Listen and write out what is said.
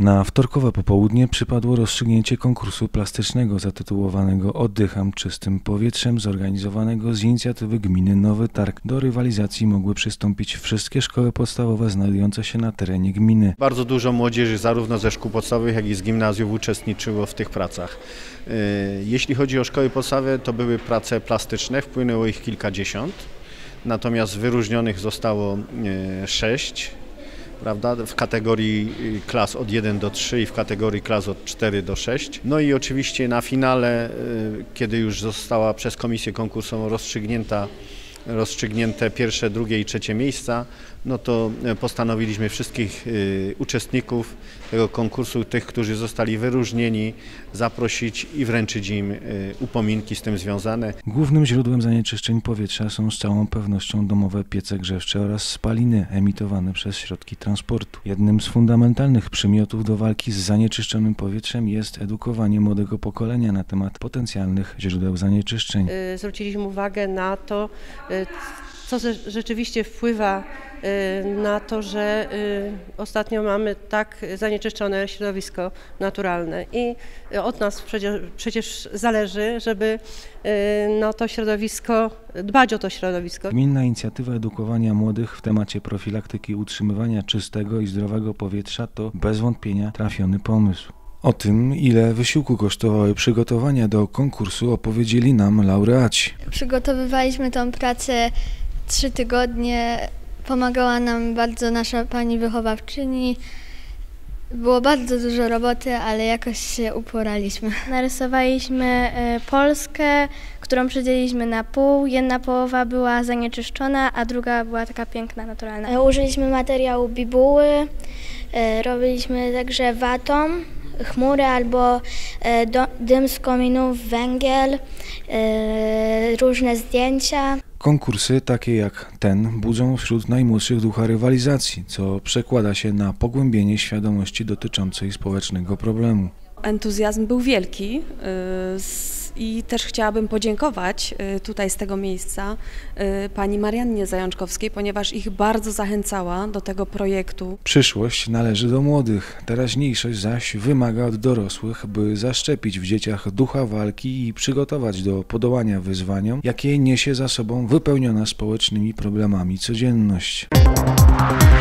Na wtorkowe popołudnie przypadło rozstrzygnięcie konkursu plastycznego zatytułowanego „Oddycham czystym powietrzem”, zorganizowanego z inicjatywy gminy Nowy Targ. Do rywalizacji mogły przystąpić wszystkie szkoły podstawowe znajdujące się na terenie gminy. Bardzo dużo młodzieży zarówno ze szkół podstawowych, jak i z gimnazjów uczestniczyło w tych pracach. Jeśli chodzi o szkoły podstawowe, to były prace plastyczne, wpłynęło ich kilkadziesiąt, natomiast wyróżnionych zostało 6. Prawda, w kategorii klas od 1 do 3 i w kategorii klas od 4 do 6. No i oczywiście na finale, kiedy już została przez komisję konkursową rozstrzygnięte pierwsze, drugie i trzecie miejsca, no to postanowiliśmy wszystkich uczestników tego konkursu, tych, którzy zostali wyróżnieni, zaprosić i wręczyć im upominki z tym związane. Głównym źródłem zanieczyszczeń powietrza są z całą pewnością domowe piece grzewcze oraz spaliny emitowane przez środki transportu. Jednym z fundamentalnych przymiotów do walki z zanieczyszczonym powietrzem jest edukowanie młodego pokolenia na temat potencjalnych źródeł zanieczyszczeń. Zwróciliśmy uwagę na to, co rzeczywiście wpływa na to, że ostatnio mamy tak zanieczyszczone środowisko naturalne i od nas przecież zależy, żeby to środowisko, dbać o to środowisko. Gminna inicjatywa edukowania młodych w temacie profilaktyki utrzymywania czystego i zdrowego powietrza to bez wątpienia trafiony pomysł. O tym, ile wysiłku kosztowały przygotowania do konkursu, opowiedzieli nam laureaci. Przygotowywaliśmy tą pracę 3 tygodnie. Pomagała nam bardzo nasza pani wychowawczyni. Było bardzo dużo roboty, ale jakoś się uporaliśmy. Narysowaliśmy Polskę, którą przedzieliliśmy na pół. Jedna połowa była zanieczyszczona, a druga była taka piękna, naturalna. Użyliśmy materiału bibuły, robiliśmy także watą, chmury albo dym z kominów, węgiel, różne zdjęcia. Konkursy takie jak ten budzą wśród najmłodszych ducha rywalizacji, co przekłada się na pogłębienie świadomości dotyczącej społecznego problemu. Entuzjazm był wielki i też chciałabym podziękować tutaj z tego miejsca pani Mariannie Zajączkowskiej, ponieważ ich bardzo zachęcała do tego projektu. Przyszłość należy do młodych, teraźniejszość zaś wymaga od dorosłych, by zaszczepić w dzieciach ducha walki i przygotować do podołania wyzwaniom, jakie niesie za sobą wypełniona społecznymi problemami codzienność.